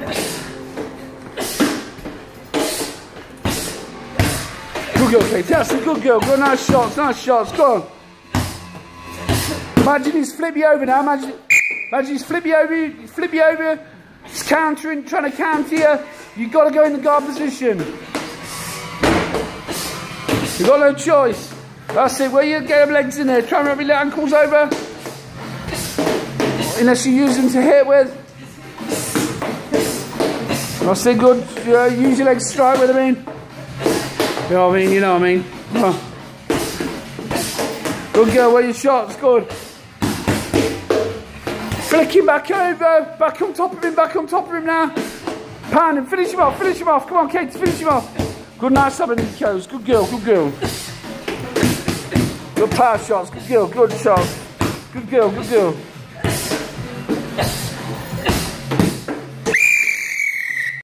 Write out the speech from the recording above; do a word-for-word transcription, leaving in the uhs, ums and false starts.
Good girl, Kate. That's a good girl. Good, nice shots, nice shots. Go on. Imagine he's flip you over now. Imagine, imagine he's flip you over. Flip you over. He's countering, trying to counter you. You've got to go in the guard position. You've got no choice. That's it. Where you get them legs in there. Try and wrap your ankles over. Unless you use them to hit with. That's it. Good. Uh, use your legs to strike with. I mean. You know what I mean? You know what I mean? Oh. Good girl. Where your shots? Good. Flick him back over. Back on top of him. Back on top of him now. Pound him. Finish him off. Finish him off. Come on, Kate. Finish him off. Good, nice sub in the toes. Good girl. Good girl. Good power shots. Good girl. Good shots. Good girl. Good girl.